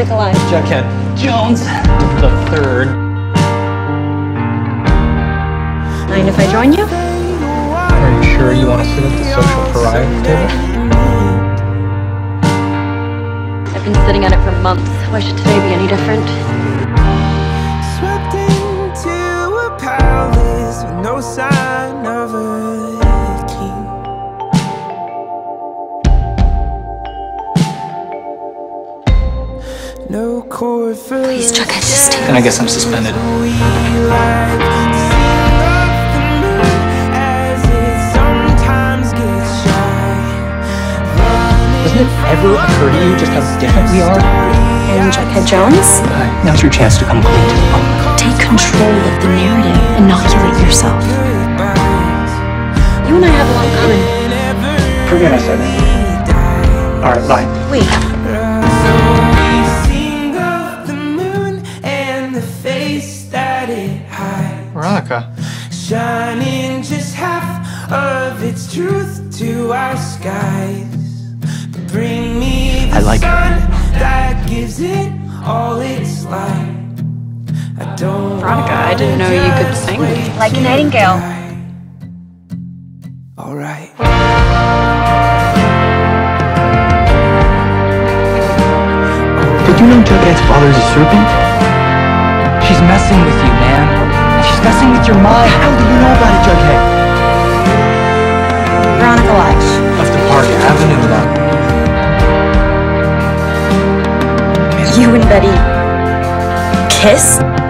Veronica Live. Jughead Jones the third. Mind if I join you? Are you sure you want to sit at the social pariah table? I've been sitting at it for months. Why should today be any different? Swept into a palace with no sign of a king. No chord for Please, Jughead, just stay. And I guess I'm suspended. Doesn't it ever occur to you just how different we are? And Jughead Jones? Now's your chance to come clean to the public. Take control of the narrative. Inoculate yourself. You and I have a lot in common. Forget I said it. Alright, bye. Wait. Veronica. Shining just half of its truth to our skies. But bring me the I like her. sun that gives it all its light. I don't Veronica, I didn't know you could sing. Like a nightingale. Alright. Did you know Jughead's father's a serpent? She's messing with you, man. She's messing with your mind. How do you know about it, Jughead? Veronica Live. Left the Park Avenue lot. You and Betty kiss?